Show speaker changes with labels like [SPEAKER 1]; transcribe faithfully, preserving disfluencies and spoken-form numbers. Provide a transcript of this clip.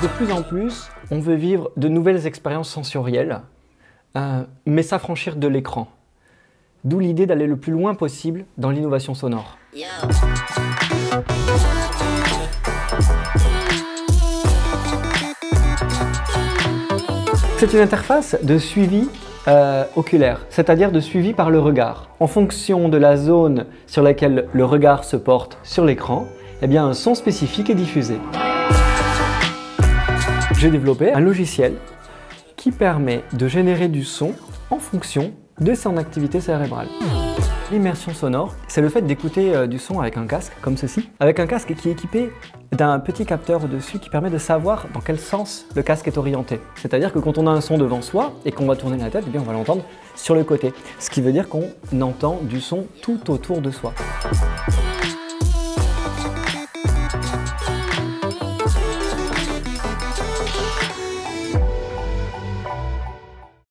[SPEAKER 1] De plus en plus, on veut vivre de nouvelles expériences sensorielles, euh, mais s'affranchir de l'écran. D'où l'idée d'aller le plus loin possible dans l'innovation sonore. Yo. C'est une interface de suivi euh, oculaire, c'est-à-dire de suivi par le regard. En fonction de la zone sur laquelle le regard se porte sur l'écran, eh bien un son spécifique est diffusé. J'ai développé un logiciel qui permet de générer du son en fonction de son activité cérébrale. L'immersion sonore, c'est le fait d'écouter euh, du son avec un casque, comme ceci, avec un casque qui est équipé d'un petit capteur au-dessus qui permet de savoir dans quel sens le casque est orienté. C'est-à-dire que quand on a un son devant soi et qu'on va tourner la tête, eh bien on va l'entendre sur le côté. Ce qui veut dire qu'on entend du son tout autour de soi.